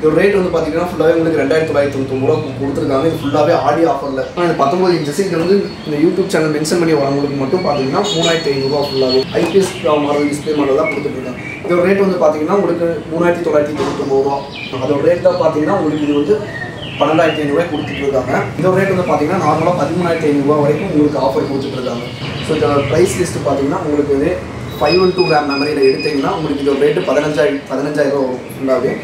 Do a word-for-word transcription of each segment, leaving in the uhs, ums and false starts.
இதோட ரேட் வந்து பார்த்தீங்கன்னா ஃபுல்லாகவே உங்களுக்கு ரெண்டாயிரத்தி தொள்ளாயிரத்தி தொண்ணூத்தொம்பது ரூபா கொடுத்துருக்காங்க. இது ஃபுல்லாகவே ஆடி ஆஃபரில் இது பத்தொம்பது இன்ச்சஸ். இது வந்து இந்த யூடியூப் சேனல் மென்ஷன் பண்ணி வரவங்களுக்கு மட்டும் பார்த்தீங்கன்னா மூணாயிரத்தி ஐநூறுரூவா ஃபுல்லாகவே ஐபிஎஸ் மாடல் டிஸ்பிளே மாடல் தான் கொடுத்துட்ருக்காங்க. இதோட ரேட் வந்து பார்த்தீங்கன்னா உங்களுக்கு மூணாயிரத்தி தொள்ளாயிரத்தி தொண்ணூத்தொம்பது ரூபா. அதோட ரேட் தான் பார்த்தீங்கன்னா உங்களுக்கு இது வந்து பன்னெண்டாயிரத்தி ஐநூறுரூவா கொடுத்துட்ருக்காங்க. இதோட ரேட் வந்து பார்த்தீங்கன்னா நார்மலாக பதிமூணாயிரத்தி ஐநூறுரூவா வரைக்கும் உங்களுக்கு ஆஃபர் கொடுத்துட்ருக்காங்க. ஸோ இதோட ப்ரைஸ் லிஸ்ட்டு பார்த்தீங்கன்னா உங்களுக்கு இது ஃபைவ் ஒன் டூ ரேம் மெமரியில் எடுத்தீங்கன்னா உங்களுக்கு இதோட ரேட்டு பதினஞ்சாயிரம் பதினஞ்சாயிரம் ரூபா வரும் ஃபுல்லாகவே.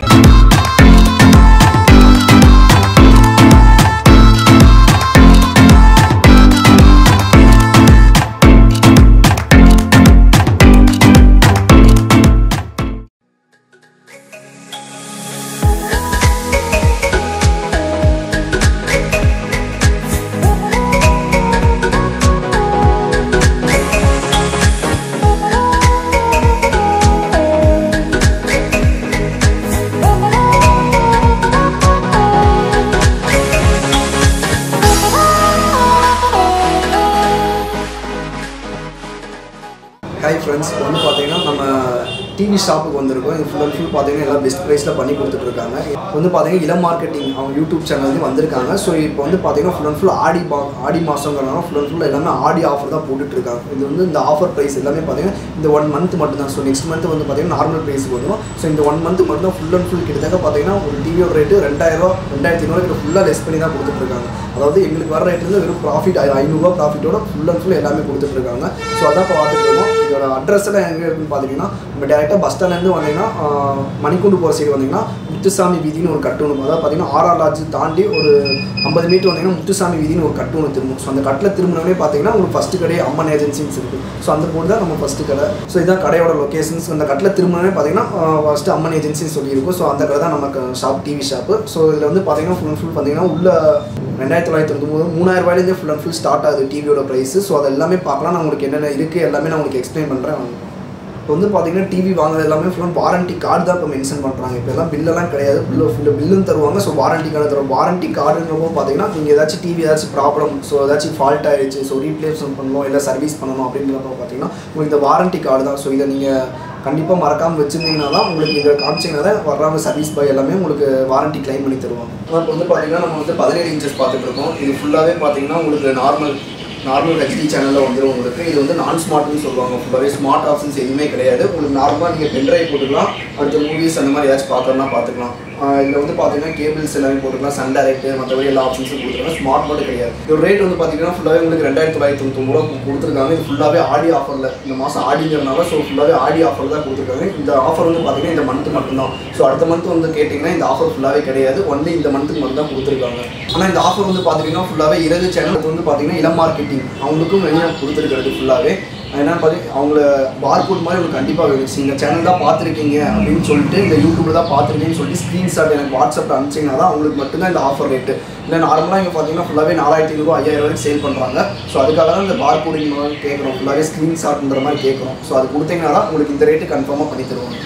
ஹாய் ஃப்ரெண்ட்ஸ், இப்போ வந்து பார்த்தீங்கன்னா நம்ம டிவி ஷாப்புக்கு வந்திருக்கோம். இது ஃபுல் அண்ட் ஃபுல் பார்த்தீங்கன்னா எல்லாம் பெஸ்ட் ப்ரைஸில் பண்ணி கொடுத்துட்ருக்காங்க. இப்போ வந்து பார்த்தீங்கன்னா இளம் மார்க்கெட்டிங் அவங்க யூடியூப் சேனல் வந்து வந்திருக்காங்க. ஸோ இப்போ வந்து பார்த்தீங்கன்னா ஃபுல் அண்ட் ஃபுல் ஆடி பா ஆடி மாதங்கிறனால ஃபுல் அண்ட் ஃபுல் எல்லாமே ஆடி ஆஃபர் தான் போட்டுட்ருக்காங்க. இது வந்து இந்த ஆஃபர் ப்ரைஸ் எல்லாமே பார்த்தீங்கன்னா இந்த ஒன் மந்த் மட்டும் தான். ஸோ நெக்ஸ்ட் மந்த் வந்து பார்த்தீங்கன்னா நார்மல் ப்ரைஸுக்கு வரும். ஸோ இந்த ஒன் மந்த் மட்டும் தான் ஃபுல் அண்ட் ஃபுல் கிட்டத்தட்ட பார்த்தீங்கன்னா ஒரு டிவியோட ரேட்டு ரெண்டாயிரூவா ரெண்டாயிரத்தி ஐநூறுவா ஃபுல்லாக லெஸ் பண்ணி தான் கொடுத்துட்ருக்காங்க. அதாவது எங்களுக்கு வர ரேட்லேருந்து வெறும் ப்ராஃபிட் ஐநூறுரூவா ப்ராஃபிட்டோட ஃபுல் அண்ட் ஃபுல் எல்லாமே கொடுத்துட்ருக்காங்க. ஸோ அதான் இப்போ பார்த்துட்டு இருக்கோம். இதோட அட்ரஸ் எல்லாம் எங்கே இருக்குன்னு பார்த்தீங்கன்னா நம்ம டேரெக்டாக பஸ் ஸ்டாண்ட்லேருந்து வந்தீங்கன்னா மணிக்கூண்டு போகிற சைடு வந்தீங்கன்னா முத்துசாமி வீதினு ஒரு கட்டு ஒன்று, அதாவது பார்த்தீங்கன்னா ஆர்ஆர் லாட்ஜ் தாண்டி ஒரு ஐம்பது மீட்டர் வந்தீங்கன்னா முத்துசாமி வீதினு ஒரு கட்டு ஒன்று திரும்பும். ஸோ அந்த கட்டில் திரும்பினே பார்த்தீங்கன்னா உங்களுக்கு ஃபஸ்ட்டு கடை அம்மன் ஏஜென்சிஸ் இருக்குது. ஸோ அந்த போர்டு தான் நம்ம ஃபஸ்ட்டு கடை. ஸோ இதான் கடையோட லொக்கேஷன்ஸ். அந்த கட்டில் திரும்பினே பார்த்தீங்கன்னா ஃபஸ்ட்டு அம்மன் ஏஜென்சின்னு சொல்லியிருக்கும். ஸோ அந்த கடை தான் நமக்கு ஷாப் டிவி ஷாப்பு. ஸோ இதில் வந்து பார்த்தீங்கன்னா ஃபுல் அண்ட் ஃபுல் பார்த்தீங்கன்னா உள்ள ரெண்டாயிரத்தி தொள்ளாயிரத்தி தொண்ணூறு மூணாயிரம் ரூபாயிலேருந்து ஃபுல் அண்ட் ஃபுல் ஸ்டார்ட் ஆகுது டிவியோட ப்ரைஸ். ஸோ அது எல்லாமே பார்க்கலாம். நான் உங்களுக்கு என்னென்ன இருக்குது எல்லாமே நான் உங்களுக்கு எக்ஸ்பிளைன் பண்ணுறேன். இப்போ வந்து பார்த்தீங்கன்னா டிவி வாங்குறது எல்லாமே ஃபுல் வாரண்டி கார்டு தான் இப்போ மென்ஷன் பண்ணுறாங்க. இப்போ எல்லாம் பில்லெல்லாம் கிடையாது, பில்லு ஃபுல்லு பில்லும் தருவாங்க. ஸோ வாரண்டி கார்டு தருவோம். வாரண்டி கார்டுங்கிறப்போ பார்த்தீங்கன்னா நீங்கள் ஏதாச்சும் டிவி ஏதாச்சும் ப்ராப்ளம், ஸோ ஏதாச்சும் ஃபால்ட் ஆகிடுச்சு, ஸோ ரீப்ளேஸ்மெண்ட் பண்ணணும் இல்லை சர்வீஸ் பண்ணணும் அப்படின்றப்போ பார்த்தீங்கன்னா உங்களுக்கு இந்த வாரண்டி கார்டு தான். ஸோ இதை நீங்கள் கண்டிப்பாக மறக்காமல் வச்சுருந்தீங்கன்னா தான் உங்களுக்கு இதை காமிச்சிங்கன்னா தான் வர்றாங்க சர்வீஸ் பாய் எல்லாமே உங்களுக்கு வாரண்டி கிளைம் பண்ணி தருவாங்க. இப்போ வந்து பார்த்தீங்கன்னா நம்ம வந்து பதினேழு இன்ச்சஸ் பார்த்துட்டு இருக்கோம். இது ஃபுல்லாகவே பார்த்தீங்கன்னா உங்களுக்கு நார்மல் நார்மல் ஹெச்டி சேனலில் வந்துடும் உங்களுக்கு. இது வந்து நான் ஸ்மார்ட்னு சொல்லுவாங்க. ஃபுல்லாகவே ஸ்மார்ட் ஆப்ஷன்ஸ் எதுவுமே கிடையாது. உங்களுக்கு நார்மலாக நீங்கள் பென்ட்ரைவ் போட்டுக்கலாம், அடுத்த மூவிஸ் அந்த மாதிரி ஏதாச்சும் பார்க்கறனா பார்த்துக்கலாம். இதில் வந்து பார்த்தீங்கன்னா கேபிள்ஸ் எல்லாமே போட்டுக்கலாம், சன் டைரக்ட் மற்றபடி எல்லா ஆப்ஷன்ஸும் கொடுத்துருக்காங்க. ஸ்மார்ட் மட்டும் கிடையாது. இதோட ரேட் வந்து பார்த்தீங்கன்னா ஃபுல்லாகவே உங்களுக்கு ரெண்டாயிரத்தி தொள்ளாயிரத்தி தொண்ணூத்தொம்பது ரூபா கொடுத்துருக்காங்க. இது ஃபுல்லாகவே ஆடி ஆஃபரில் இந்த மாதம் ஆடிங்கிறனால ஸோ ஃபுல்லாகவே ஆடி ஆஃபர் தான் கொடுத்துருக்காங்க. இந்த ஆஃபர் வந்து பார்த்தீங்கன்னா இந்த மந்த் மட்டும்தான். ஸோ அடுத்த மந்த் வந்து கேட்டிங்கன்னா இந்த ஆஃபர் ஃபுல்லாகவே கிடையாது, ஒன்லி இந்த மந்த்துக்கு மட்டும் தான் கொடுத்துருக்காங்க. ஆனால் இந்த ஆஃபர் வந்து பார்த்தீங்கன்னா ஃபுல்லாகவே இறகு சேனல் வந்து பார்த்தீங்கன்னா இளம் மார்க்கெட்டிங் அவங்களுக்கும் வெளியாக கொடுத்துருக்கிறது ஃபுல்லாகவே. என்னென்னு பார்த்தீங்கன்னா அவங்கள பார்கோட் மாதிரி உங்களுக்கு கண்டிப்பாக வேணும். இந்த சேனல் தான் பார்த்துருக்கீங்க அப்படின்னு சொல்லிட்டு இந்த யூடியூப்பில் தான் பார்த்துருக்கீங்கன்னு சொல்லிட்டு ஸ்க்ரீன்ஷாட் எனக்கு வாட்ஸ்அப்பில் அனுப்பிச்சிங்கன்னா தான் அவங்களுக்கு மட்டும்தான் இந்த ஆஃபர் ரேட்டு. இல்லை நார்மலாக இங்கே பார்த்தீங்கன்னா ஃபுல்லாகவே நாலாயிரத்தி ஐநூறுவா ஐயாயிரம் வரைக்கும் சேல் பண்ணுறாங்க. ஸோ அதுக்காக தான் இந்த பார்கோடிங் மாதிரி கேட்குறோம், ஃபுல்லாகவே ஸ்க்ரீன்ஷாட்ன்ற மாதிரி கேட்குறோம். ஸோ அது கொடுத்தீங்கன்னா தான் உங்களுக்கு இந்த ரேட்டு கன்ஃபார்மாக பண்ணி தருவாங்க.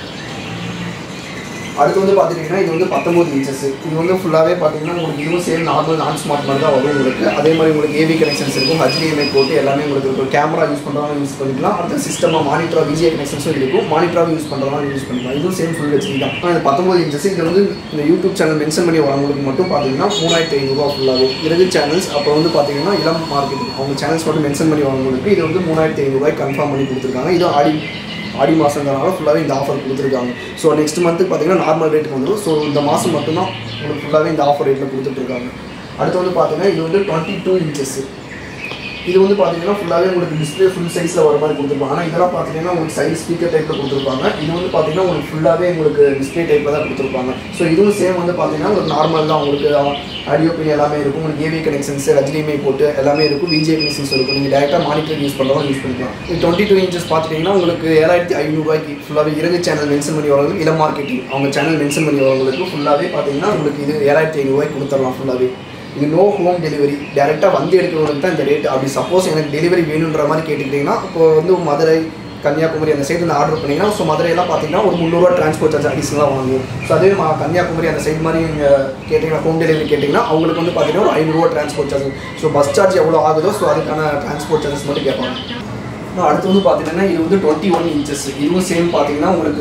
அடுத்து வந்து பார்த்துட்டிங்கன்னா இது வந்து பத்தொம்பது இன்ச்சஸ். இது வந்து ஃபுல்லாகவே பார்த்தீங்கன்னா உங்களுக்கு இதுவும் சேம் நார்மல் நான் ஸ்மார்ட் மாதிரி தான் வரும் உங்களுக்கு. அதே மாதிரி உங்களுக்கு ஏவி கனெக்ஷன்ஸ் இருக்கும், ஹெச்டிஎம்ஐ போட்டு எல்லாமே உங்களுக்கு இருக்கும். கேமரா யூஸ் பண்ணுறவங்க யூஸ் பண்ணிக்கலாம். அடுத்து சிஸ்டமாக மானிட்டராக விஜிஏ கனெக்ஷன்ஸும் இருக்கும், மானிட்டராக யூஸ் பண்ணுறவங்க யூஸ் பண்ணிக்கலாம். இதுவும் சேம் ஃபுல் ஹெச்டி தான். ஆனால் இது பத்தொம்பது இன்ச்சஸ். இது வந்து இந்த யூடியூப் சேனல் மென்ஷன் பண்ணி வரவங்களுக்கு மட்டும் பார்த்தீங்கன்னா மூணாயிரத்தி ஐநூறுரூவா ஃபுல்லாகவே இறகு சேனல்ஸ். அப்புறம் வந்து பார்த்தீங்கன்னா இளம் மார்க்கெட்டிங் அவங்க சேனல்ஸ் மட்டும் மென்ஷன் பண்ணி வரவங்களுக்கு இது வந்து மூணாயிரத்தி ஐநூறுரூவாய் கன்ஃபார்ம் பண்ணி கொடுத்துருக்காங்க. இது ஆடி ஆடி மாதங்கிறனால ஃபுல்லாகவே இந்த ஆஃபர் கொடுத்துருக்காங்க. ஸோ நெக்ஸ்ட் மந்த்துக்கு பார்த்தீங்கன்னா நார்மல் ரேட்டுக்கு வந்துடும். ஸோ இந்த மாதம் மட்டும்தான் உங்களுக்கு ஃபுல்லாகவே இந்த ஆஃபர் ரேட்டில் கொடுத்துட்ருக்காங்க. அடுத்து வந்து பார்த்தீங்கன்னா இது வந்து டுவெண்ட்டி டூ இன்ச்சஸ். இது வந்து பார்த்தீங்கன்னா ஃபுல்லாகவே உங்களுக்கு டிஸ்பிளே ஃபுல் சைஸில் வர மாதிரி கொடுத்துருப்பாங்க. ஆனால் இதெல்லாம் பார்த்தீங்கன்னா உங்களுக்கு சைஸ் ஸ்பீக்கர் டைப்பில் கொடுத்துருப்பாங்க. இது வந்து பார்த்தீங்கன்னா உங்களுக்கு ஃபுல்லாகவே உங்களுக்கு டிஸ்பிளே டைப்பில் தான் கொடுத்துருப்பாங்க. ஸோ இதுவும் சேம் வந்து பார்த்தீங்கன்னா ஒரு நார்மல் தான் உங்களுக்கு ஆடியோ பின் எல்லாமே இருக்கும். உங்களுக்கு ஏவி கனெக்ஷன்ஸ் ஹெச்டிஎம்ஐ போட்டு எல்லாமே இருக்கும், விஜிஏ கனெக்ஷன்ஸ் இருக்கும். நீங்கள் டேரெக்டாக மானிட்டர் யூஸ் பண்ணுறவங்க யூஸ் பண்ணிக்கலாம். இது டுவெண்ட்டி டூ இன்ச்சஸ் பார்த்துட்டிங்கன்னா உங்களுக்கு ஏழாயிரத்தி ஐநூறுரூவாய்க்கு ஃபுல்லாகவே இறகு சேனல் மென்ஷன் பண்ணி வரவங்களுக்கு இளம் மார்க்கெட்டிங் அவங்க சேனல் மென்ஷன் பண்ணி வரவங்களுக்கு ஃபுல்லாகவே பார்த்தீங்கன்னா உங்களுக்கு இது ஏழாயிரத்தி ஐநூறுரூவாய்க்கு கொடுத்துடலாம் ஃபுல்லாகவே. இது நோ ஹோம் டெலிவரி, டேரெக்டாக வந்து எடுக்கிறவங்களுக்கு தான் இந்த ரேட். அப்படி சப்போஸ் எனக்கு டெலிவரி வேணுன்ற மாதிரி கேட்டுக்கிட்டிங்கன்னா இப்போ வந்து மதுரை கன்னியாகுமரி அந்த சைடு ஆர்டர் பண்ணிங்கன்னா ஸோ மதுரையெல்லாம் பார்த்தீங்கன்னா ஒரு முந்நூறுரூவா ட்ரான்ஸ்போர்ட் சார்ஜ் அடிஷனலாக வாங்குவோம். ஸோ அதே கன்னியாகுமரி அந்த சைடு மாதிரி நீங்கள் கேட்டிங்கன்னா ஹோம் டெலிவரி கேட்டிங்கன்னா அவங்களுக்கு வந்து பார்த்தீங்கன்னா ஒரு ஐநூறுரூவா transport charge. So bus charge எவ்வளோ ஆகுதோ ஸோ அதுக்கான ட்ரான்ஸ்போர்ட் சார்ஜஸ் மட்டும் கேட்பாங்க. அடுத்து வந்து பார்த்தீங்கன்னா இது வந்து டுவெண்ட்டி ஒன் இன்ச்சஸ். இதுவும் சேம் பார்த்தீங்கன்னா உங்களுக்கு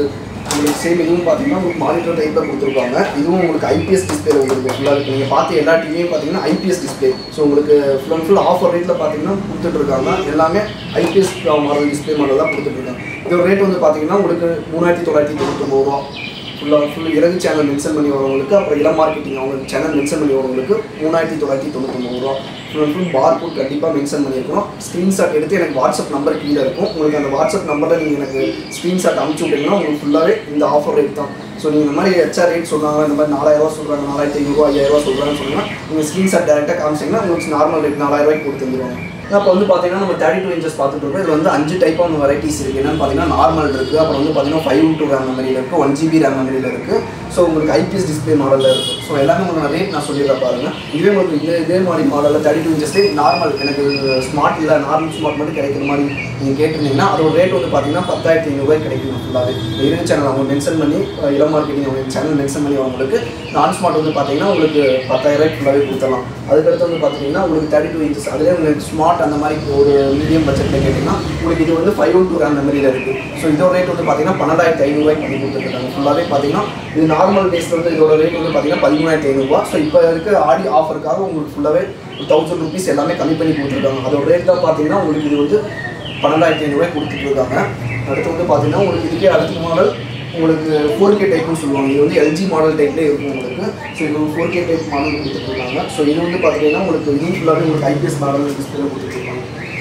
உங்களுக்கு சேம் இதுவும் பார்த்தீங்கன்னா உங்களுக்கு மானிட்டர் டைப்பில் கொடுத்துருப்பாங்க. இதுவும் உங்களுக்கு ஐபிஎஸ் டிஸ்பிளே உங்களுக்கு ஃபுல்லாக இருக்குது. நீங்கள் பார்த்து எல்லா டிவியும் பார்த்தீங்கன்னா ஐபிஎஸ் டிஸ்பிளே. ஸோ உங்களுக்கு ஃபுல் அண்ட் ஃபுல் ஆஃபர் ரேட்டில் பார்த்தீங்கன்னா கொடுத்துட்ருக்காங்க. எல்லாமே ஐபிஎஸ் மாடல் டிஸ்பிளே மாடல் தான் கொடுத்துட்ருக்காங்க. இதோட ரேட் வந்து பார்த்தீங்கன்னா உங்களுக்கு மூணாயிரத்தி தொள்ளாயிரத்தி தொண்ணூத்தொம்பது ரூபா. ஃபுல்லாக ஃபுல் இறகு சேனல் மென்ஷன் பண்ணி வரவங்களுக்கு, அப்புறம் இளம் மார்க்கெட்டிங் அவங்க சேனல் மென்ஷன் பண்ணி வரவங்களுக்கு மூணாயிரத்தி தொள்ளாயிரத்தி தொண்ணூத்தொம்பது ரூபா. Full and full bar code கண்டிப்பாக மென்ஷன் பண்ணியிருக்கணும். ஸ்க்ரீன்ஷாட் எடுத்து எனக்கு வாட்ஸ்அப் நம்பர் கீழே இருக்கும். உங்களுக்கு அந்த வாட்ஸ்அப் நம்பரில் நீங்கள் எனக்கு ஸ்க்ரீன்ஷாட் அனுப்பிச்சி விட்டீங்கன்னா உங்களுக்கு ஃபுல்லாகவே இந்த ஆஃபர் ரேட் தான். ஸோ நீங்கள் இந்த மாதிரி ஹெச்ஆர் ரேட் சொன்னாங்க, இந்த மாதிரி நாலாயிரரூவா சொல்கிறாங்க, நாலாயிரத்தி ஐநூறுரூவா ஐயாயிரரூவா சொல்கிறாங்கன்னு சொன்னால் நீங்கள் ஸ்க்ரீன்ஷாட் டேரெக்டாக காமிச்சிங்கன்னா உங்களுக்கு நார்மல் ரேட் நாலாயிரரூவாய்க்கு கொடுத்து வந்துடுவாங்க. இப்போ வந்து பார்த்தீங்கன்னா நம்ம தேர்ட்டி டூ இன்ச்சஸ் பார்த்துட்டு இருக்கோம். இதில் வந்து அஞ்சு டைப் ஆஃப் வெரைட்டிஸ் இருக்குது. என்னென்னு பார்த்தீங்கன்னா நார்மல் இருக்குது, அப்புறம் வந்து பார்த்தீங்கன்னா ஃபைவ் டூ ரேம் மெமரியில் இருக்குது, ஒன் ஜிபி ரேம் மெமரியில் இருக்குது. ஸோ உங்களுக்கு ஐபிஎஸ் டிஸ்பிளே மாடலில் இருக்குது. ஸோ எல்லாமே உங்களுக்கு ரேட் நான் சொல்லிடுறேன் பாருங்கள். இதே உங்களுக்கு இதே இதே மாதிரி மாடலில் தேர்ட்டி டூ இன்ச்சஸ்லேயே நார்மல் எனக்கு ஸ்மார்ட் இல்லை நார்மல் ஸ்மார்ட் மட்டும் கிடைக்கிற மாதிரி நீங்கள் கேட்டிருந்தீங்கன்னா அதோட ரேட் வந்து பார்த்தீங்கன்னா பத்தாயிரத்தி ஐநூறுரூவாய்க்கு கிடைக்கும். ஃபுல்லாகவே இரு சேனல் அவங்க மென்ஷன் பண்ணி இளம் மார்க்கெட்டிங் அவங்க சேனல் மென்ஷன் பண்ணி அவங்களுக்கு நான் ஸ்மார்ட் வந்து பார்த்தீங்கன்னா உங்களுக்கு பத்தாயிரரூவாய்க்கு ஃபுல்லாகவே கொடுத்துடலாம். அதுக்கடுத்து வந்து பார்த்தீங்கன்னா உங்களுக்கு தேர்ட்டி டூ இன்ச்சஸ் அதிலே உங்களுக்கு ஸ்மார்ட் அந்த மாதிரி ஒரு மீடியம் பட்ஜெட்டில் கேட்டிங்கன்னா உங்களுக்கு இது வந்து ஃபைவ் ஒன் டூ ரேம் மெமரியில் இருக்குது. ஸோ இதோட ரேட் வந்து பார்த்தீங்கன்னா பன்னெண்டாயிரத்தி ஐநூறுரூவாய்க்கு பண்ணி கொடுத்துருக்காங்க. ஃபுல்லாகவே பார்த்தீங்கன்னா இது நார்மல் டேஸில் வந்து இதோட ரேட் வந்து பார்த்தீங்கன்னா பதிமூணாயிரத்தி ஐநூறுரூவா. ஸோ இப்போ இருக்க ஆடி ஆஃபருக்காக உங்களுக்கு ஃபுல்லாகவே தௌசண்ட் ருபீஸ் எல்லாமே கம்மி பண்ணி கொடுத்துருக்காங்க. அதோட ரேட் தான் பார்த்தீங்கன்னா உங்களுக்கு இது வந்து பன்னெண்டாயிரத்தி ஐநூறுரூவாய்க்கு கொடுத்துட்ருக்காங்க. அடுத்து வந்து பார்த்தீங்கன்னா உங்களுக்கு இதுக்கே அடுத்த மாடல் உங்களுக்கு ஃபோர் கே டைப்னு சொல்லுவாங்க. இது வந்து எல்ஜி மாடல் டைப்லேயே இருக்கும் உங்களுக்கு. ஸோ இது ஃபோர் கே டைப் மாடல் கொடுத்துட்ருக்காங்க. ஸோ இது வந்து பார்த்தீங்கன்னா உங்களுக்கு இது ஃபுல்லாகவே உங்களுக்கு ஐபிஎஸ் மாடல் டிஸ்பிளே கொடுத்துட்ருக்காங்க.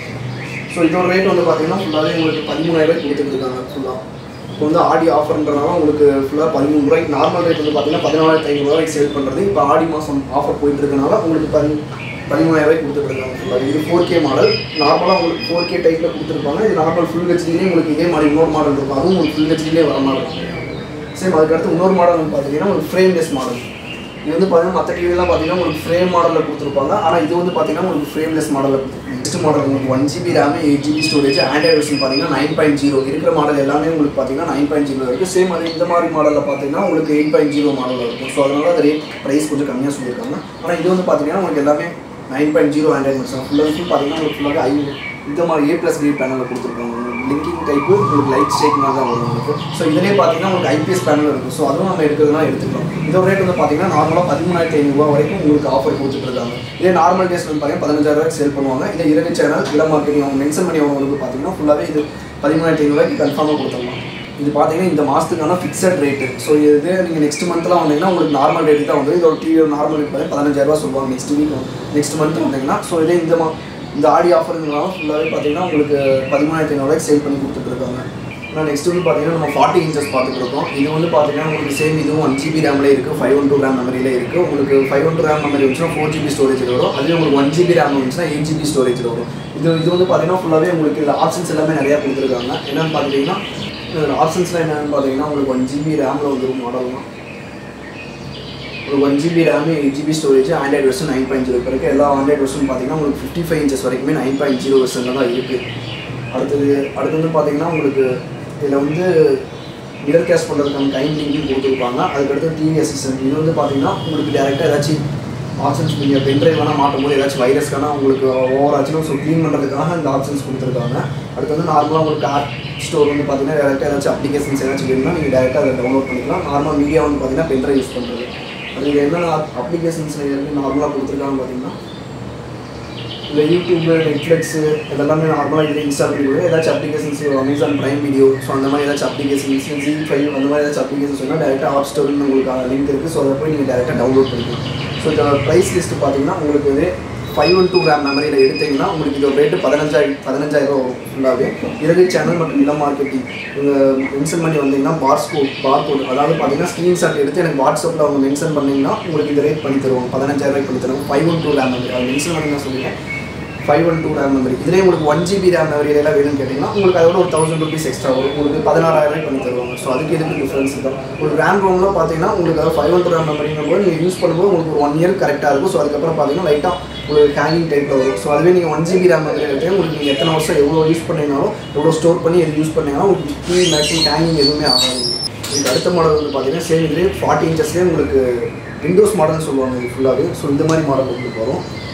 ஸோ இதோட ரேட் வந்து பார்த்தீங்கன்னா ஃபுல்லாகவே உங்களுக்கு பதிமூணாயிரரூவாய்க்கு கொடுத்துட்ருக்காங்க. ஃபுல்லாக இப்போ வந்து ஆடி ஆஃபர்ன்றனால உங்களுக்கு ஃபுல்லாக பதிமூணு ரூபாய்க்கு நார்மல் ரேட் வந்து பார்த்தீங்கன்னா பதினாலாயிரத்தி ஐநூறுரூவாய்க்கு சேல் பண்ணுறது. இப்போ ஆடி மாதம் ஆஃபர் போயிட்டு இருக்கனால உங்களுக்கு பதி பதிமூணாயிரரூவாய்க்கு கொடுத்துட்ருக்காங்க. ஃபுல்லாக இது ஃபோர் கே மாடல். நார்மலாக உங்களுக்கு ஃபோர் கே டைப்பில் கொடுத்துருப்பாங்க. இது நார்மல் ஃபுல் ஹெச்டிலே உங்களுக்கு இதே மாதிரி இன்னொரு மாடல் இருக்கும். அதுவும் உங்களுக்கு ஃபுல் ஹெச்டிலே வர மாதிரி இருக்கும். சேம் அதுக்கடுத்து இன்னொரு மாடல் வந்து பார்த்தீங்கன்னா உங்களுக்கு ஃப்ரேம்லெஸ் மாடல். இது வந்து பார்த்தீங்கன்னா மற்ற டிவிலாம் பார்த்தீங்கன்னா உங்களுக்கு ஃப்ரேம் மாடலில் கொடுத்துருப்பாங்க. ஆனால் இது வந்து பார்த்தீங்கன்னா உங்களுக்கு ஃப்ரேம்லெஸ் மாடலில் கொடுத்துருப்பாங்க. நெக்ஸ்ட் மாடல் உங்களுக்கு one GB RAM eight GB storage Android version பார்த்தீங்கன்னா நைன் பாயிண்ட் ஜீரோ இருக்கிற மாடல் எல்லாமே உங்களுக்கு பார்த்தீங்கன்னா நைன் பாயிண்ட் ஜீரோ இருக்குது. சேம் அது இந்த மாதிரி மாடலில் பார்த்தீங்கன்னா உங்களுக்கு எயிட் பாயிண்ட் ஜீரோ மாடலில் இருக்கும். ஸோ அதனால அது ரேட் ப்ரைஸ் கொஞ்சம் கம்மியாக சொல்லியிருக்காங்க. ஆனால் இது வந்து பார்த்தீங்கன்னா உங்களுக்கு எல்லாமே nine point zero Android version ஃபுல்லாக ஃபுல் பார்த்தீங்கன்னா உங்களுக்கு ஃபுல்லாக ஐ இந்த மாதிரி ஏ ப்ளஸ் கிரேட் பேனலில் கொடுத்துருக்காங்க. லிங்கிங் டைப்பு உங்களுக்கு லைட் ஷேக் மாதிரி தான் வரும் உங்களுக்கு. ஸோ இதிலே பார்த்தீங்கன்னா உங்களுக்கு ஐபிஎஸ் பேனல் இருக்குது. ஸோ அதுவும் நம்ம எடுக்கிறதுனா எடுத்துக்கலாம். இதோட ரேட் வந்து பார்த்தீங்கன்னா நார்மலாக பதிமூணாயிரத்தி ஐநூறுரூவா வரைக்கும் உங்களுக்கு ஆஃபர் கொடுத்துட்ருக்காங்க. இதே நார்மல் டேஸ் வந்து பார்த்தீங்கன்னா பதினஞ்சாயிரரூவாய்க்கு சேல் பண்ணுவாங்க. இதே இறகு சேனல் இளம் மார்க்கெட்டிங் அவங்க மென்ஷன் பண்ணி அவங்களுக்கு பார்த்தீங்கன்னா ஃபுல்லாகவே இது பதிமூணாயிரத்தி ஐநூறுரூவாய்க்கு கன்ஃபார்மாக கொடுத்துடலாம். இது பார்த்தீங்கன்னா இந்த மாதத்துக்கான ஃபிக்ஸட் ரேட்டு. ஸோ இது நீங்கள் நெக்ஸ்ட் மந்த்லாம் வந்தீங்கன்னா உங்களுக்கு நார்மல் ரேட்டு தான் வந்து இதோட டிவி நார்மல் ரேட் பார்த்தீங்கன்னா பதினஞ்சாயிரரூவா சொல்லுவாங்க நெக்ஸ்ட் வீக் நெக்ஸ்ட் மந்த் வந்தீங்கன்னா. ஸோ இதே இந்த மா இந்த ஆடி ஆஃபருங்களால ஃபுல்லாகவே பார்த்தீங்கன்னா உங்களுக்கு பதிமூணாயிரத்தி ஐநூறுரூவாய்க்கு சேல் பண்ணி கொடுத்துட்ருக்காங்க. ஆனால் நெக்ஸ்ட் வந்து பார்த்தீங்கன்னா நம்ம ஃபார்ட்டி இன்ச்சஸ் பார்த்துட்டு இருக்கோம். இது வந்து பார்த்தீங்கன்னா உங்களுக்கு சேம் இதுவும் ஒன் ஜிபி ரேம்லேயே இருக்குது, ஃபைவ் ஒன் டூ ரேம் மெமரியிலே இருக்குது. உங்களுக்கு five one two RAM memory வந்துச்சுன்னா ஃபோர் ஜிபி ஸ்டோரேஜில் வரும். அதுவே உங்களுக்கு ஒன் ஜிபி ரேம் வந்துச்சுன்னா எயிட் ஜிபி ஸ்டோரேஜில் வரும். இது இது வந்து பார்த்தீங்கன்னா ஃபுல்லாகவே உங்களுக்கு இந்த ஆப்ஷன்ஸ் எல்லாமே நிறையா கொடுத்துருக்காங்க. என்னென்னு பார்த்தீங்கன்னா ஆப்ஷன்ஸ்லாம் என்னென்னு பார்த்தீங்கன்னா உங்களுக்கு ஒன் ஜிபி ரேமில் வந்து மாடல்லாம் ஒரு one GB RAM eight GB storage Android version nine point zero இப்போ இருக்குது. எல்லா ஆண்ட்ராய்டு வெர்ஷன் பார்த்தீங்கன்னா உங்களுக்கு ஃபிஃப்டி ஃபைவ் இன்ச்சஸ் வரைக்குமே நைன் பாயிண்ட் ஜீரோ வெர்ஷனில் தான் இருக்குது. அடுத்தது அடுத்து வந்து பார்த்தீங்கன்னா உங்களுக்கு இதில் வந்து மிரர் கேஷ் பண்ணுறதுக்கான டைம் லிங்கும் கொடுத்துருப்பாங்க. அதுக்கடுத்து டிவி அசிஸ்டன்ட் இது வந்து பார்த்தீங்கன்னா உங்களுக்கு டேரெக்டாக ஏதாச்சும் ஆப்ஷன்ஸ் நீங்கள் பென்ட்ரைவ் வேணால் மாட்டும் போது ஏதாச்சும் வைரஸ்க்கான உங்களுக்கு ஓவர் ஆச்சுன்னா ஸோ க்ளீன் பண்ணுறதுக்காக இந்த ஆப்ஷன்ஸ் கொடுத்துருக்காங்க. அடுத்து வந்து நார்மலாக உங்களுக்கு ஆப் ஸ்டோர் வந்து பார்த்தீங்கன்னா டேரெக்டாக ஏதாச்சும் அப்ளிகேஷன்ஸ் ஏதாச்சும் வேணும்னா நீங்கள் டேரெக்டாக அதை டவுன்லோட் பண்ணிக்கலாம். நார்மல் மீடியா வந்து பார்த்தீங்கன்னா பென்ட்ரைவ் யூஸ் பண்ணுறது. அது என்னென்ன அப்ளிகேஷன்ஸ் நார்மலாக கொடுத்துருக்காங்க பார்த்தீங்கன்னா இந்த யூடியூப்பு நெட்ஃப்ளிக்ஸு இதெல்லாமே நார்மலாக இதில் இன்ஸ்டால் பண்ணி கொடுங்க. ஏதாச்சும் applications Amazon Prime video so அந்த மாதிரி ஏதாச்சும் அப்ளிகேஷன்ஸ் ஜி ஃபைவ் அந்த மாதிரி ஏதாச்சும் அப்ளிகேஷன்ஸ் சொன்னால் டேரெக்டாக ஆப் ஸ்டோர்னு உங்களுக்கு லிங்க் இருக்குது. ஸோ அதை போய் நீங்கள் டேரெக்டாக டவுன்லோட் பண்ணிக்கலாம். ஸோ இதோட ப்ரைஸ் லிஸ்ட்டு பார்த்தீங்கன்னா உங்களுக்கு இது ஃபைவ் ஒன் டூ ரேம் மெமரியில் எடுத்திங்கன்னா உங்களுக்கு இதோட ரேட்டு பதினஞ்சாயிரம் பதினஞ்சாயிரம் வரும். ஃபுல்லாகவே இறகு சேனல் மற்றும் இளம் மார்க்கெட்டிங் நீங்கள் மென்ஷன் பண்ணி வந்தீங்கன்னா பார் கோட் பார் கோட் அதாவது பார்த்தீங்கன்னா ஸ்க்ரீன்ஷாட் எடுத்து எனக்கு வாட்ஸ்அப்பில் அவங்க மென்ஷன் பண்ணிங்கன்னா உங்களுக்கு இந்த ரேட் பண்ணி தருவாங்க. பதினஞ்சாயிரம் பண்ணி தருவாங்க. Five one two RAM memory அதை மென்ஷன் பண்ணி நான் சொல்லிட்டேன். Five one two RAM memory இதிலே உங்களுக்கு ஒன் ஜிபி ரேம் மெமரியிலாம் வேணும்னு கேட்டிங்கன்னா உங்களுக்கு அதோட ஒரு தௌசண்ட் ருபீஸ் எக்ஸ்ட்ரா வரும். உங்களுக்கு பதினாறாயிரம் பண்ணி தருவாங்க. ஸோ அதுக்கு எதுக்கு டிஃப்ரென்ஸ் தான். ஒரு ரேம் ரோமில் பார்த்தீங்கன்னா உங்களுக்கு அதாவது ஃபைவ் ஒன் டூ ரேம் மெமரிங்கும் போது நீங்கள் யூஸ் பண்ணும்போது உங்களுக்கு ஒரு ஒன் இயர் கரெக்டாக இருக்கும். ஸோ அதுக்கப்புறம் பார்த்தீங்கன்னா லைட்டாக உங்களுக்கு ஹேங்கிங் டைப்பில் வரும். ஸோ அதுவே நீங்கள் ஒன் ஜிபி ரேம் மெமரி எடுத்து உங்களுக்கு நீங்கள் எத்தனை வருஷம் எவ்வளோ யூஸ் பண்ணிங்கனாலும் எவ்வளோ ஸ்டோர் பண்ணி எது யூஸ் பண்ணிங்கனாலும் உங்களுக்கு டிவி மேக்ஸிமம் ஹேங்கிங் எதுவுமே ஆகாது. இதுக்கு அடுத்த மாடல் வந்து பார்த்தீங்கன்னா சேம் இதுலேயே ஃபார்ட்டி இன்ச்சஸ்லேயே உங்களுக்கு விண்டோஸ் மாடல்னு சொல்லுவாங்க இது ஃபுல்லாகவே. ஸோ இந்த மாதிரி மாடல் உங்களுக்கு வரும்.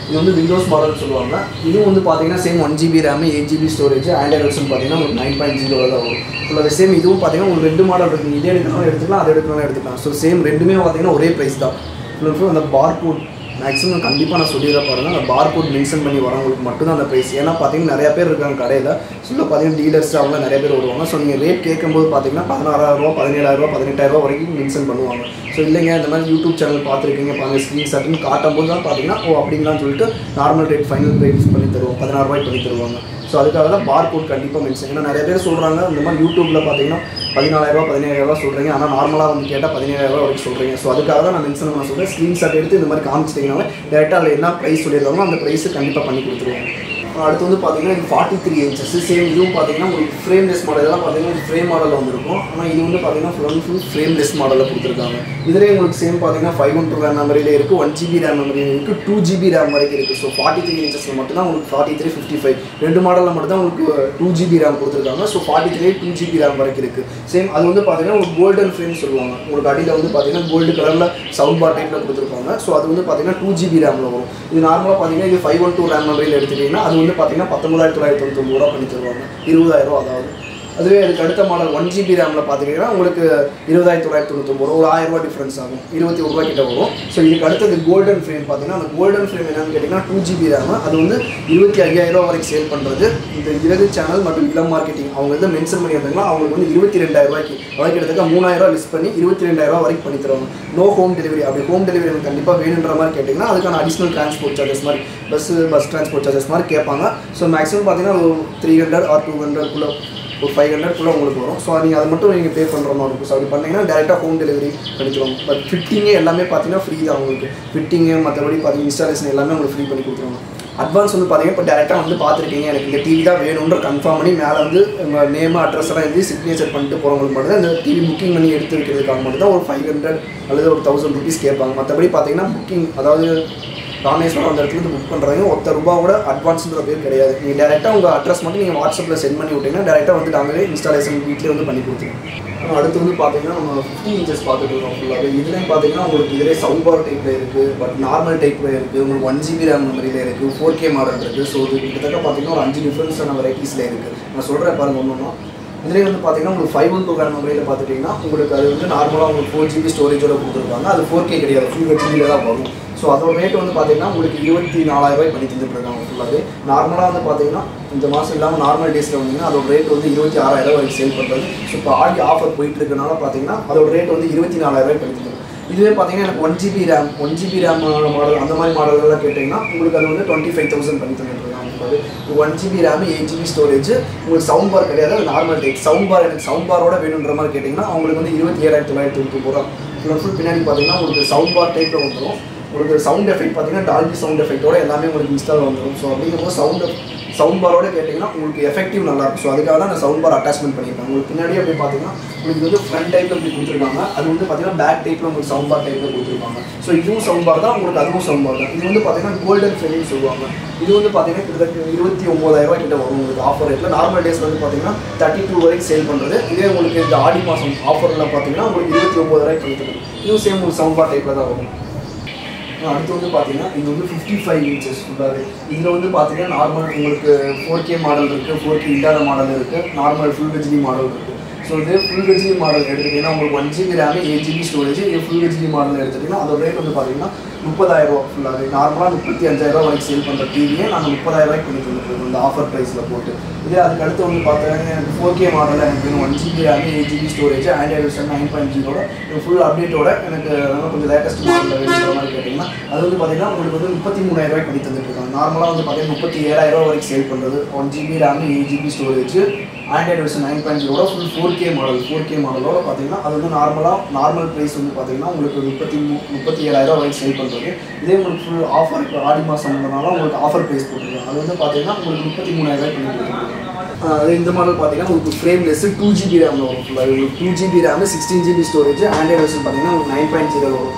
இது வந்து விண்டோஸ் மாடல்னு சொல்லுவாங்க. இதுவும் வந்து பார்த்தீங்கன்னா same one GB RAM eight GB storage Android version பார்த்தீங்கன்னா ஒரு நைன் பாயிண்ட் ஜீரோ தான் வரும். ஃபுல்லாக சேம் இதுவும் பார்த்தீங்கன்னா உங்களுக்கு ரெண்டு மாடல் இருக்குது. இதே எடுக்கணும் எடுத்துக்கலாம், அதை எடுக்கணும் எடுத்துக்கலாம். ஸோ சேம் ரெண்டுமே பார்த்தீங்கன்னா ஒரே ப்ரைஸ் தான். ஃபுல் ஃபுல் அந்த பார் கோட் மேக்ஸிமம் கண்டிப்பாக நான் சொல்லிடுற பாருங்கள், அந்த பார் கோட் மென்ஷன் பண்ணி வரவங்களுக்கு மட்டும்தான் அந்த ப்ரைஸ். ஏன்னா பார்த்தீங்கன்னா நிறையா பேர் இருக்காங்க கடையில், ஸோ பார்த்தீங்கன்னா டீலர்ஸ் அவங்க நிறைய பேர் வருவாங்க. ஸோ நீங்கள் ரேட் கேட்கும்போது பார்த்தீங்கன்னா பதினாறாயிரரூவா பதினேழாயிரரூவா பதினெட்டாயிரரூவா வரைக்கும் மென்ஷன் பண்ணுவாங்க. ஸோ இல்லைங்க இந்த மாதிரி யூடியூப் சேனல் பார்த்துருக்கீங்க பாருங்கள் ஸ்க்ரீன்ஷாட்னு காட்டும்போது தான் பார்த்தீங்கன்னா ஓ அப்படிங்களான்னு சொல்லிட்டு நார்மல் ரேட் ஃபைனல் ரேட் பண்ணி தருவோம், பதினாறுரூவாய்க்கு பண்ணி தருவாங்க. ஸோ அதுக்காக தான் பார் கோட் கண்டிப்பாக மென்ஷன். ஏன்னா நிறைய பேர் சொல்கிறாங்க இந்த மாதிரி யூடியூப்பில் பார்த்தீங்கன்னா பதினாலாயிரரூவா பதினேழாயிரரூவா சொல்கிறீங்க, ஆனால் நார்மலாக வந்து கேட்டால் பதினேழாயிரரூவா வரைக்கும் சொல்கிறீங்க. ஸோ அதுக்காக தான் நான் மென்ஷன் பண்ண சொல்கிறேன். ஸ்க்ரீன்ஷாட் எடுத்து இந்த மாதிரி காமிச்சிட்டிங்கனால டேரெக்டாக அதில் என்ன ப்ரைஸ் சொல்லியிருக்காங்களோ அந்த ப்ரைஸு கண்டிப்பாக பண்ணி கொடுத்துருவாங்க. அடுத்து வந்து பார்த்தீங்கன்னா இது ஃபார்ட்டி த்ரீ இன்ச்சஸ் சேம். இதுவும் பார்த்தீங்கன்னா உங்களுக்கு ஃப்ரேம்லெஸ் மாடல் இதெல்லாம் பார்த்தீங்கன்னா ஃப்ரேம் மாடலில் வந்துருக்கும். ஆனால் இது வந்து பார்த்தீங்கன்னா ஃபுல் அண்ட் ஃபுல் ஃப்ரேம்லெஸ் மாடலில் கொடுத்துருக்காங்க. இதிலே உங்களுக்கு சேம் பார்த்தீங்கன்னா ஃபைவ் ஒன் டூ ரேம் மெமரியில் இருக்குது, ஒன் ஜிபி ரேம் மெமரியில் இருக்குது, டூ ஜிபி ரேம் வரைக்கும் இருக்குது. ஸோ ஃபார்ட்டி த்ரீ இன்ச்சஸில் மட்டும் தான் உங்களுக்கு ஃபார்ட்டி த்ரீ ஃபிஃப்டி ஃபைவ் ரெண்டு மாடலில் மட்டும் தான் உங்களுக்கு டூ ஜிபி ரேம் கொடுத்துருக்காங்க. So forty three two GB RAM வரைக்கும் இருக்குது. சேம் அது வந்து பார்த்தீங்கன்னா ஒரு கோல்டன் ஃப்ரேம் சொல்லுவாங்க. உங்களுக்கு அடியில் வந்து பார்த்தீங்கன்னா கோல்டு கலரில் சவுண்ட் பார் டைப்பில் கொடுத்துருப்பாங்க. ஸோ அது வந்து பார்த்தீங்கன்னா டூ ஜிபி ரேமில் வரும். இது நார்மலாக பார்த்தீங்கன்னா இது ஃபைவ் ஒன் டூ ரேம் மெமரியில் எடுத்துக்கிட்டிங்கன்னா அது வந்து பார்த்தீங்கன்னா பத்தொம்பதாயிரத்தி தொள்ளாயிரத்தி தொண்ணூறு ரூபா பண்ணி தருவாங்க, இருபதாயிரம் ரூபா. அதாவது அதுவே அதுக்கு அடுத்த மாடல் ஒன் ஜிபி ரேமில் பார்த்துக்கிட்டிங்கன்னா உங்களுக்கு இருபதாயிரத்தி தொள்ளாயிரத்தி தொண்ணூத்தொம்பது ரூபா, ஒரு ஆயிரம் ரூபா டிஃப்ரென்ஸ் ஆகும், இருபத்தி ஒரு ரூபா கிட்ட வரும். ஸோ இதுக்கு அடுத்தது கோல்டன் ஃப்ரேம் பார்த்தீங்கன்னா அந்த கோல்டன் ஃப்ரேம் என்னன்னு கேட்டிங்கன்னா டூ ஜிபி ரேம், அது வந்து இருபத்தி ஐயாயிரம் ரூபா வரைக்கும் சேல் பண்ணுறது. இந்த இலகு சேனல் மற்றும் இளம் மார்க்கெட்டிங் அவங்க வந்து மென்ஷன் பண்ணி வந்தாங்கன்னா அவங்களுக்கு வந்து இருபத்தி ரெண்டாயிரம் ரூபாய்க்கு அதாவது கிட்டத்தட்ட மூணாயிரம் ரூபா லிஸ்ட் பண்ணி இருபத்தி ரெண்டாயிரம் ரூபா வரைக்கும் பண்ணி தருவாங்க. No home delivery. அப்படி ஹோம் டெலிவரி எனக்கு கண்டிப்பாக வேணுன்ற மாதிரி கேட்டிங்கன்னா அதுக்கான அடிஷனல் டிரான்ஸ்போர்ட் சார்ஜஸ் மாதிரி பஸ் பஸ் டிரான்ஸ்போர்ட் சார்ஜஸ் மாதிரி கேட்பாங்க. ஸோ மேக்ஸிமம் பார்த்தீங்கன்னா ஒரு த்ரீ ஹண்ட்ரட் ஆர் டூ ஹண்ட்ரட்குள்ளே ஒரு ஃபைவ் ஹண்ட்ரட்குள்ளே உங்களுக்கு வரும். ஸோ நீங்கள் அதை மட்டும் நீங்கள் பே பண்ணுற மாதிரி இருக்கும். ஸோ அப்படி பண்ணிங்கன்னா டேரெக்டாக ஹோம் டெலிவரி பண்ணிடுவாங்க. பட் ஃபிட்டிங்கே எல்லாமே பார்த்தீங்கன்னா ஃப்ரீ தான் உங்களுக்கு. ஃபிட்டிங்கு மற்றபடி பார்த்தீங்கன்னா இன்ஸ்டாலேஷன் எல்லாமே உங்களுக்கு ஃப்ரீ பண்ணி கொடுத்துருவாங்க. அட்வான்ஸ் வந்து பார்த்தீங்கன்னா இப்போ டேரெக்டாக வந்து பார்த்துருக்கீங்க எனக்கு இந்த டிவி தான் வேணுன்ற கன்ஃபார்ம் பண்ணி மேலே வந்து உங்கள் நேம் அட்ரஸ் எல்லாம் எழுதி சிக்னேச்சர் பண்ணிட்டு போகிறவங்களுக்கு மட்டும் தான் இந்த டிவி புக்கிங் பண்ணி எடுத்து வைக்கிறதுக்காக மட்டும் தான் ஒரு ஃபைவ் ஹண்ட்ரட் அல்லது ஒரு தௌசண்ட் ருபீஸ் கேட்பாங்க. மற்றபடி பார்த்தீங்கன்னா புக்கிங் அதாவது ராமேஸ்வரம் அந்த இடத்துல புக் பண்ணுறாங்க ஒத்த ரூபாவோட அட்வான்ஸுங்கிற பேர் கிடையாது. நீங்கள் டேரெக்டாக உங்கள் அட்ரஸ் மட்டும் நீங்கள் வாட்ஸ்அப்பில் சென்ட் பண்ணி விட்டீங்கன்னா டேரெக்டாக வந்து நாங்களே இன்ஸ்டாலேஷன் வீட்டிலே வந்து பண்ணி கொடுத்துருவோம். அடுத்து வந்து பார்த்தீங்கன்னா நம்ம ஃபிஃப்டி இன்ச்சஸ் பார்த்துட்டு இருக்கோம் ஃபுல்லாகவே. இதுலேயும் பார்த்தீங்கன்னா உங்களுக்கு இதிலே சவுண்ட் பார் டைப்பில் இருக்குது, பட் நார்மல் டைப்பில் இருக்குது, உங்களுக்கு ஒன் ஜிபி ரேம் மெமரியில் இருக்குது, ஃபோர் கே மாடல் இருக்குது. ஸோ இது கிட்டத்தட்ட பார்த்தீங்கன்னா ஒரு அஞ்சு டிஃப்ரென்ஸான வெரைட்டிஸில் இருக்குது. நான் சொல்கிறேன் பாருங்கள் ஒன்று ஒன்றா. இதுலேயே வந்து பார்த்தீங்கன்னா உங்களுக்கு ஃபைவ் ஒன் டூ ரேம் மெமரியில் பார்த்துட்டிங்கன்னா உங்களுக்கு அது வந்து நார்மலாக உங்களுக்கு ஃபோர் ஜிபி ஸ்டோரேஜோட கொடுத்துருக்காங்க. அது ஃபோர் கே கிடையாது, ஃபுல் ஹெச்டியில் தான் வரும். ஸோ அதோட ரேட் வந்து பார்த்தீங்கன்னா உங்களுக்கு இருபத்தி நாலாயிரம் ரூபாய் பண்ணி தந்துட்டுருக்காங்க ஃபுல்லாகவே. நார்மலாக வந்து பார்த்தீங்கன்னா இந்த மாதம் இல்லாமல் நார்மல் டேஸில் வந்தீங்கன்னா அதோட ரேட் வந்து இருபத்தி ஆறாயிரம் ரூபாய் வரைக்கும் சேல் பண்ணுறது. ஸோ இப்போ ஆடி ஆஃபர் போயிட்டு இருக்கனால பார்த்தீங்கன்னா அதோட ரேட் வந்து இருபத்தி நாலாயிரம் ரூபாய் பண்ணி தந்துருக்காங்க. இதுவே பார்த்தீங்கன்னா எனக்கு one GB RAM one GB RAM model அந்த மாதிரி மாடல்லாம் கேட்டிங்கன்னா உங்களுக்கு அது வந்து டுவெண்ட்டி ஃபைவ் தௌசண்ட் பண்ணி தந்துட்டுருக்காங்க. One GB RAM eight GB storage உங்களுக்கு சவுண்ட் பார் கிடையாது, அது நார்மல் டைப் சவுண்ட் பார். எனக்கு சவுண்ட் பாரோட வேணுன்ற மாதிரி கேட்டிங்கன்னா அவங்களுக்கு வந்து இருபத்தி ஏழாயிரத்தி தொள்ளாயிரத்தி தொண்ணூறு ரூபா. ஃபுல் ஃபுல் பின்னாடி பார்த்தீங்கன்னா உங்களுக்கு சவுண்ட் பார் டைப்பில் வந்துடும். உங்களுக்கு சவுண்ட் எஃபெக்ட் பார்த்தீங்கன்னா டால்பி சவுண்ட் எஃபெக்ட்டோட எல்லாமே உங்களுக்கு இன்ஸ்டால் வந்துடும். ஸோ அப்படிங்கும்போது சவுண்ட் சவுண்ட் பாரோட கேட்டிங்கன்னா உங்களுக்கு எஃபெக்டிவ் நல்லாயிருக்கும். ஸோ அதுக்காக தான் நான் சவுண்ட் பார் அட்டாச்மெண்ட் பண்ணியிருக்காங்க. உங்களுக்கு பின்னாடி அப்படி பார்த்தீங்கன்னா உங்களுக்கு வந்து ஃப்ரண்ட் டைப்பில் இப்படி கொடுத்துருக்காங்க, அது வந்து பார்த்தீங்கன்னா பேக் டைப்பில் உங்களுக்கு சவுண்ட் பார் டைப்பில் கொடுத்துருக்காங்க. ஸோ இதுவும் சவுண்ட் பார் தான், உங்களுக்கு அதுவும் சவுண்ட் பார் தான். இது வந்து பார்த்தீங்கன்னா கோல்டன் ஃப்ரேம்னு சொல்லுவாங்க. இது வந்து பார்த்தீங்கன்னா கிட்டத்தட்ட இருபத்தி ஒம்பதாயிரம் ரூபாய் கிட்ட வரும் உங்களுக்கு ஆஃபர் ரேட்டில். நார்மல் டேஸ் வந்து பார்த்தீங்கன்னா தேர்ட்டி டூ வரைக்கும் சேல் பண்ணுறது. இதே உங்களுக்கு இந்த ஆடி மாதம் ஆஃபரில் பார்த்தீங்கன்னா உங்களுக்கு இருபத்தி ஒம்பதாயிரம் கொடுத்துருது. இதுவும் சேம் உங்களுக்கு சவுண்ட் பார் டைப்பில் தான் வரும். அடுத்து வந்து பார்த்தீங்கன்னா இது வந்து ஃபிஃப்டி ஃபைவ் இன்ச்சஸ் ஃபுல்லாகவே. இதில் வந்து பார்த்தீங்கன்னா நார்மல் உங்களுக்கு ஃபோர் கே மாடல் இருக்குது, ஃபோர் கே இல்லாத மாடல் இருக்குது, நார்மல் ஃபுல் ஹெச்டி மாடல் இருக்குது. ஸோ இது ஃபுல் ஹெச்டி மாடல் எடுத்துக்கிட்டிங்கன்னா உங்களுக்கு one GB RAM eight GB storage. இது ஃபுல் ஹெச்டி மாடல் எடுத்துக்கிட்டிங்கன்னா அதோட ரேட் வந்து பார்த்தீங்கன்னா முப்பதாயிரம் ரூபா ஃபுல்லாகவே. நார்மலாக முப்பத்தி அஞ்சாயிரம் ரூபா வரைக்கும் சேல் பண்ணுற டிவியே நாங்கள் முப்பதாயிரம் ரூபாய்க்கு பண்ணி கொடுத்துருக்கோம் இந்த ஆஃபர் ப்ரைஸில் போட்டு. இதே அதுக்கு அடுத்து வந்து பார்த்தீங்கன்னா எனக்கு ஃபோர் கே மாடலில் எனக்கு வேணும், one GB RAM eight GB storage Android version nine point ஜீரோட ஃபுல் அப்டேட்டோட எனக்கு அதனால் கொஞ்சம் லேட்டஸ்ட் மாடலில் வேணுன்ற மாதிரி கேட்டிங்கன்னா அது வந்து பார்த்தீங்கன்னா உங்களுக்கு வந்து முப்பத்தி மூணாயிரம் ரூபாய்க்கு பண்ணி தந்துட்டுருக்காங்க. நார்மலாக வந்து பார்த்தீங்கன்னா முப்பத்தி ஏழாயிரம் ரூபா வரைக்கும் சேல் பண்ணுறது one GB RAM eight GB storage Android version nine point ஜீரோட full four K model four K மாடலோட பார்த்தீங்கன்னா அது வந்து நார்மலாக நார்மல் ப்ரைஸ் வந்து பார்த்தீங்கன்னா உங்களுக்கு முப்பத்தி மூ முப்பத்தி ஏழாயிரம் ரூபா வரைக்கும் சேல் பண்ணுறது. இதே உங்களுக்கு ஃபுல் ஆஃபர் இப்போ ஆடி மாதம்னால உங்களுக்கு ஆஃபர் ப்ரைஸ் போட்டுருக்காங்க. அது வந்து பார்த்தீங்கன்னா உங்களுக்கு முப்பத்தி மூணாயிரம் ரூபாய் பண்ணி கொடுத்துருக்காங்க. அது இந்த மாடல் பார்த்தீங்கன்னா உங்களுக்கு ஃப்ரேம்லெஸ் டூ ஜிபி ரேம் வரும் ஃபுல்லாக. உங்களுக்கு two GB RAM sixteen GB storage Android version பார்த்தீங்கன்னா உங்களுக்கு நைன் பாயிண்ட் ஜீரோ வரும்.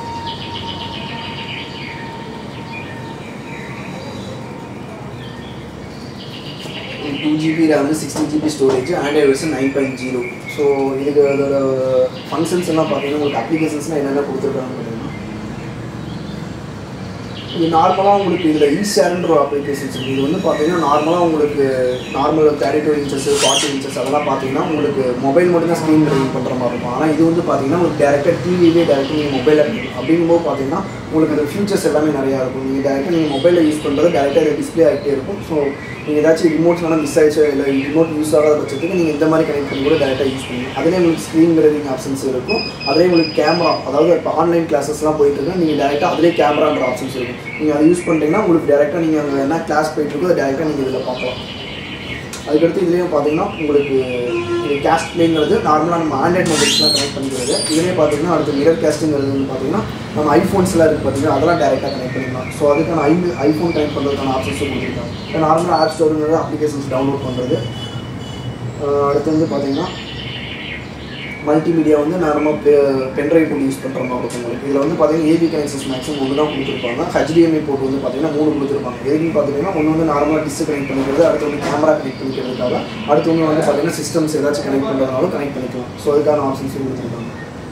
Two GB RAM sixteen GB storage Android version nine point zero. So இதுக்கு அதோட ஃபங்க்ஷன்ஸ் எல்லாம் பார்த்தீங்கன்னா உங்களுக்கு அப்ளிகேஷன்ஸ்லாம் என்னென்ன கொடுத்துருக்காங்க பார்த்தீங்கன்னா இது நார்மலாக உங்களுக்கு இதில் ஈஷேர்ன்ற ஒரு அப்ளிகேஷன்ஸ் இருக்குது. இது வந்து பார்த்தீங்கன்னா நார்மலாக உங்களுக்கு normal thirty two inches forty inches அதெல்லாம் பார்த்தீங்கன்னா உங்களுக்கு மொபைல் மட்டும் தான் ஸ்க்ரீன் ரெடி பண்ணுற மாதிரி இருக்கும். ஆனால் இது வந்து பார்த்தீங்கன்னா உங்களுக்கு டேரெக்டாக டிவிலே டேரெக்டாக நீங்கள் மொபைலில் இருக்கும். அப்படிங்கும்போது பார்த்தீங்கன்னா உங்களுக்கு அந்த ஃபியூச்சர்ஸ் எல்லாமே நிறையா இருக்கும். நீங்கள் டேரெக்டாக நீங்கள் மொபைலில் யூஸ் பண்ணுறது டேரெக்டாக டிஸ்பிளே ஆகிட்டே இருக்கும். ஸோ நீங்கள் ஏதாச்சும் ரிமோட்ஸ்லாம் மிஸ் ஆகிடுச்சோ இல்லை ரிமோட் யூஸ் ஆகாத பட்சத்துக்கு நீங்கள் இந்த மாதிரி கனெக்ட் பண்ணி கூட டேரெக்டாக யூஸ் பண்ணுங்கள். அதிலே உங்களுக்கு ஸ்க்ரீன் மிரரிங் ஆப்ஷன்ஸ் இருக்கும். அதிலே உங்களுக்கு கேமரா, அதாவது இப்போ ஆன்லைன் கிளாஸஸ்லாம் போயிட்டு இருக்கு, நீங்கள் டேரெக்டாக அதிலே கேமரான்ற ஆப்ஷன்ஸ் இருக்கும். நீங்கள் அதை யூஸ் பண்ணிட்டீங்கன்னா உங்களுக்கு டேரெக்டாக நீங்கள் அங்கே என்ன கிளாஸ் போயிட்டுருக்கோ அதை டேரெக்டாக நீங்கள் இதில் பார்க்கலாம். அதுக்கடுத்து இதுலேயும் பார்த்தீங்கன்னா உங்களுக்கு இது கேஸ்ட் பிளேங்கிறது நார்மலாக நம்ம ஆண்ட்ராய்ட் மொபைல்ஸ்லாம் கனெக்ட் பண்ணிக்கிறது. இதுலேயே பார்த்தீங்கன்னா அடுத்து மிரர் கேஸ்ட்டுங்கிறது வந்து பார்த்தீங்கன்னா நம்ம ஐஃபோன்ஸ்லாம் இருக்குது பார்த்தீங்கன்னா அதெல்லாம் டேரெக்டாக கனெக்ட் பண்ணிக்கலாம். ஸோ அதுக்கான ஐ ஐஃபோன் கனெக்ட் பண்ணுறதுக்கான ஆப்ஷன்ஸும் கொடுத்துருக்காங்க. இப்போ நார்மலாக ஆப் ஸ்டோருங்கிறது அப்ளிகேஷன்ஸ் டவுன்லோட் பண்ணுறது. அடுத்து வந்து பார்த்தீங்கன்னா மல்டிமீடியா வந்து நார்மலாக பென்ட்ரைவ் போட்டு யூஸ் பண்ணுற மாதிரி இருக்கும் உங்களுக்கு. இதில் வந்து பார்த்தீங்கன்னா ஏபி கனெக்ஷன்ஸ் மேக்ஸிமம் ஒன்று தான் கொடுத்துருப்பாங்க. ஹெச்டிஎம்ஐ போர்ட் வந்து பார்த்தீங்கன்னா மூணு கொடுத்துருப்பாங்க. எதுன்னு பார்த்தீங்கன்னா ஒன்று வந்து நார்மலாக டிஸ்க் கனெக்ட் பண்ணிக்கிறது, அடுத்து வந்து கேமரா கனெக்ட் பண்ணிக்கிறதுக்காக, அடுத்து ஒன்று வந்து பார்த்தீங்கன்னா சிஸ்டம்ஸ் ஏதாச்சும் கனெக்ட் பண்ணுறதுனாலும் கனெக்ட் பண்ணிக்கலாம். ஸோ அதுக்கான ஆப்ஷன்ஸும் கொடுத்துருக்காங்க.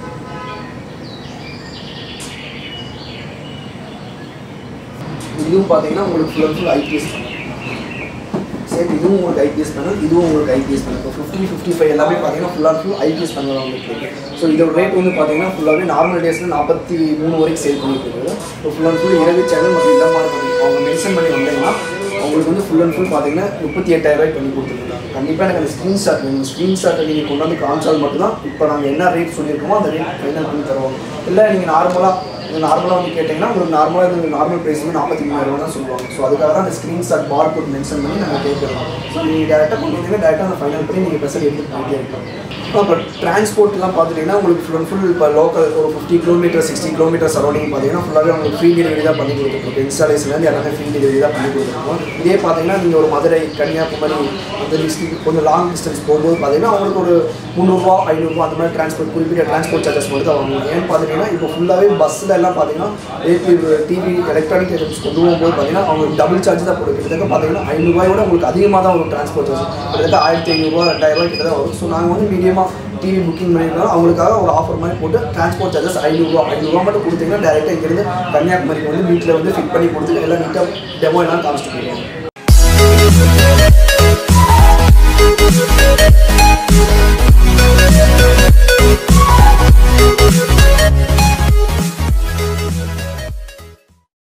இதுவும் பார்த்தீங்கன்னா உங்களுக்கு full and full IPS same. இதுவும் உங்களுக்கு ஐபிஎஸ் பேனல், இதுவும் உங்களுக்கு ஐபிஎஸ் பேனல். இப்போ ஃபிஃப்டி ஃபிஃப்டி ஃபைவ் எல்லாமே பார்த்தீங்கன்னா full and full IPS panel வந்துட்டு இருக்கு. ஸோ இதோட ரேட் வந்து பார்த்தீங்கன்னா ஃபுல்லாகவே நார்மல் டேஸில் நாற்பத்தி மூணு வரைக்கும் சேல் பண்ணிட்டு இருக்குது. இப்போ ஃபுல் அண்ட் ஃபுல் இரவு சேனல் மற்றும் இந்த மாதிரி அவங்க மென்ஷன் பண்ணி வந்தீங்கன்னா அவங்களுக்கு வந்து ஃபுல் அண்ட் ஃபுல் பார்த்தீங்கன்னா முப்பத்தி எட்டாயிரம் ரூபாய்க்கு பண்ணி கொடுத்துருக்காங்க. கண்டிப்பாக எனக்கு அந்த ஸ்க்ரீன்ஷாட் வேணும். ஸ்க்ரீன்ஷாட்டை நீங்கள் கொண்டு வந்து காமிச்சால் மட்டும்தான் இப்போ நாங்கள் என்ன ரேட் சொல்லியிருக்கோமோ அந்த ரேட் ஃபைனல் பண்ணி தருவாங்க. இல்லை நீங்கள் நார்மலாக நார்மலாக வந்து கேட்டிங்கன்னா உங்களுக்கு நார்மலாக இது நார்மல் ப்ரைஸ் வந்து நாற்பத்தி மூணாயிரம் தான் சொல்லுவாங்க. ஸோ அதுக்காக தான் அந்த ஸ்க்ரீன்ஷாட் பார் கோட் மென்ஷன் பண்ணி நாங்கள் கேட்குறோம். ஸோ நீங்கள் டேரெக்டாக கொண்டு வந்தீங்கன்னா டேரெக்டாக அந்த ஃபைனல் பண்ணி நீங்கள் பெஸ்ட் எடுத்துகிட்டு போயிட்டே இருக்கலாம். இப்போ டிரான்ஸ்போர்ட்லாம் பார்த்துட்டிங்கன்னா உங்களுக்கு ஃபுல் அண்ட் ஃபுல் இப்போ லோக்கல் ஒரு fifty kilometre sixty kilometre surrounding பார்த்தீங்கன்னா ஃபுல்லாகவே உங்களுக்கு ஃப்ரீ டெலிவரி தான் பண்ணி கொடுத்துருக்கோம். இன்ஸ்டாலேஷன்லேருந்து எல்லாமே ஃப்ரீ டெலிவரி தான் பண்ணி கொடுத்துருக்கோம். இதே பார்த்தீங்கன்னா நீங்கள் ஒரு மதுரை, கன்னியாகுமரி அந்த டிஸ்ட்ரிக்ட் கொஞ்சம் லாங் டிஸ்டன்ஸ் போகும்போது பார்த்தீங்கன்னா அவங்களுக்கு ஒரு முந்நூறுரூவா ஐநூறுரூவா அந்த மாதிரி டிரான்ஸ்போர்ட் குறிப்பிட்ட டிரான்ஸ்போர்ட் சார்ஜஸ் மட்டும் தான் வாங்குவாங்க. ஏன்னு பார்த்தீங்கன்னா இப்போ ஃபுல்லாகவே பஸ்ஸில் எல்லாம் பார்த்தீங்கன்னா ஏபி டிவி எலக்ட்ரானிக் ஐட்டம்ஸ் கொண்டு போகும்போது பார்த்தீங்கன்னா அவங்க டபுள் சார்ஜ் தான் போடுது. கிட்டத்தட்ட பார்த்தீங்கன்னா ஐநூறுரூவாயோட உங்களுக்கு அதிகமாக தான் வரும் டிரான்ஸ்போர்ட் சார்ஜ். கிட்டத்தட்ட ஆயிரத்தி ஐநூறுரூவா ரெண்டாயிரம் ரூபாய் கிட்ட தான் வரும். ஸோ நாங்கள் வந்து மீடியமாக டிவி புக்கிங் பண்ணியிருந்தாலும் அவங்களுக்காக ஒரு ஆஃபர் மாதிரி போட்டு டிரான்ஸ்போர்ட் சார்ஜஸ் ஐநூறுரூவா ஐநூறுரூவா மட்டும் கொடுத்தீங்கன்னா டேரெக்டாக இங்கேருந்து கன்னியாகுமரிக்கு வந்து வீட்டில் வந்து ஃபிட் பண்ணி கொடுத்து எல்லாம் நீட்டாக டெமோ எல்லாம் காமிச்சிட்டு போயிடுவாங்க.